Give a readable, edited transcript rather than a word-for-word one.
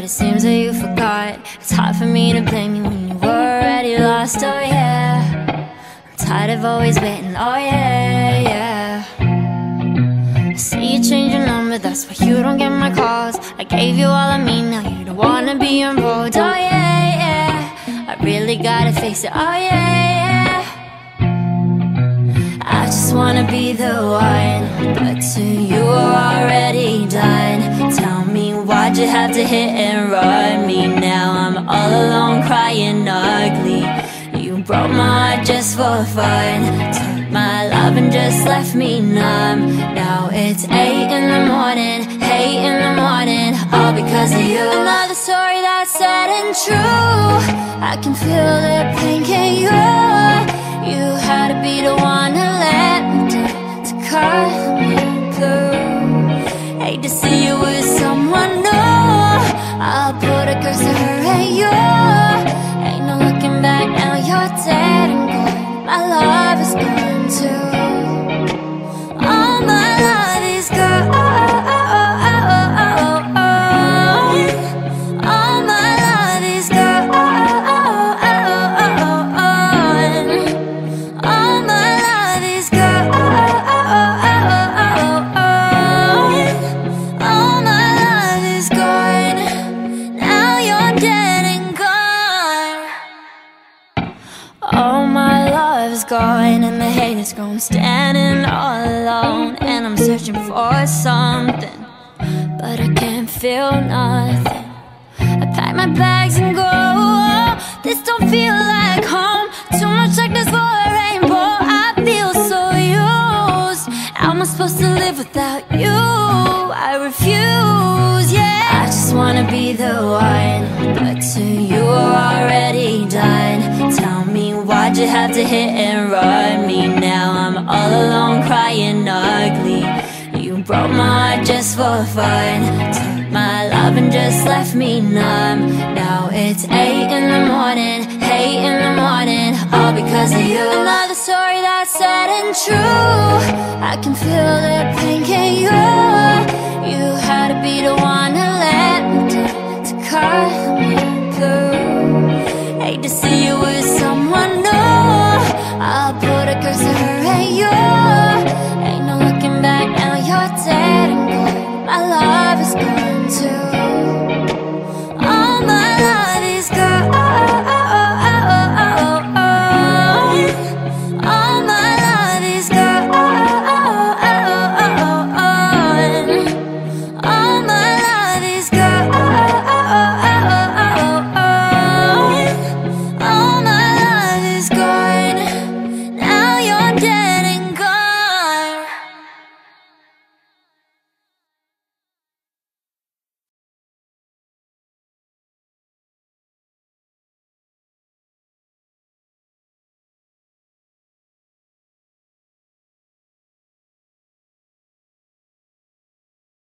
but it seems that you forgot. It's hard for me to blame you when you were already lost, oh yeah. I'm tired of always waiting, oh yeah, yeah. I see you change your number, that's why you don't get my calls. I gave you all of me, now you don't wanna be involved, oh yeah, yeah. I really gotta face it, oh yeah, yeah. I just wanna be the one, but to you are already done. Tell me why'd you have to hit and run me? Now I'm all alone crying ugly. You broke my heart just for fun, took my love and just left me numb. Now it's 8 in the morning, 8 in the morning, all because of you. Another story that's sad and true. I can feel the pain, can you? You had to be the one to let me down, to cut me through. Hate to see you with someone new. I'll put a curse on her and you. Ain't no looking back, now you're dead and gone. My love is gone too. All my love is gone. All my love is gone. All my love is gone. All my love is gone. Now you're dead and gone. All my love is gone, and the hate is gone. Standing all alone, and I'm searching for something, but I can't feel nothing. I pack my bags and go. This don't feel like home. Too much darkness for a rainbow. I feel so used. How am I supposed to live without you? I refuse, yeah. I just wanna be the one, but to you are already done. Tell me why'd you have to hit and run me? Now I'm all alone crying ugly. You broke my heart just for fun, took my love and just left me numb. Now it's 8 in the morning, 8 in the morning, all because of you. Another story that's sad and true. I can feel the pain, can you? You had to be the one to let me down, to cut